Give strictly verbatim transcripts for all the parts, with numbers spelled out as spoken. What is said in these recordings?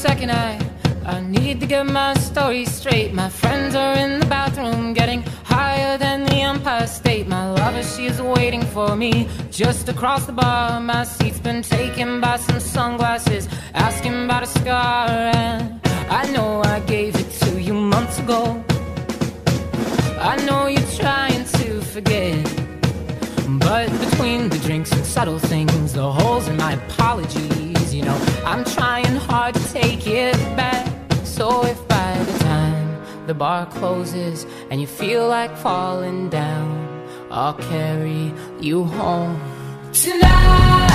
second, I I need to get my story straight. My friends are in the bathroom getting higher than the Empire State. My lover, she is waiting for me just across the bar. My seat's been taken by some sunglasses asking about a scar. And I know I gave it to you months ago. I know you're trying to forget, but between the drinks and subtle things, the holes in my apologies, you know, I'm trying hard to take it back. So if by the time the bar closes and you feel like falling down, I'll carry you home tonight.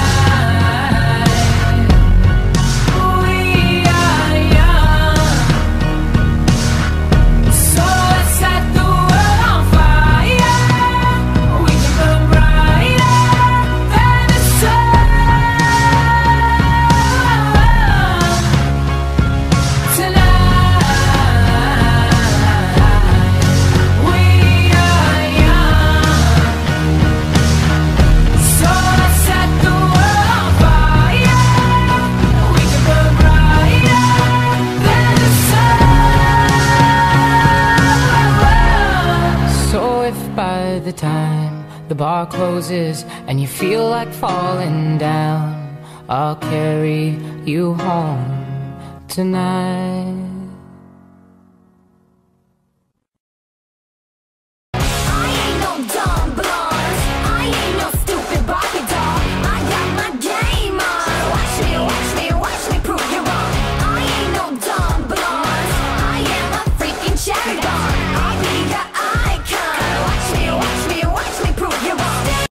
We are young, so let's set the world on fire. We can burn brighter than the sun tonight. We are young, so let's set the world on fire. We can burn brighter than the sun. So if by the time the bar closes and you feel like falling down, I'll carry you home tonight.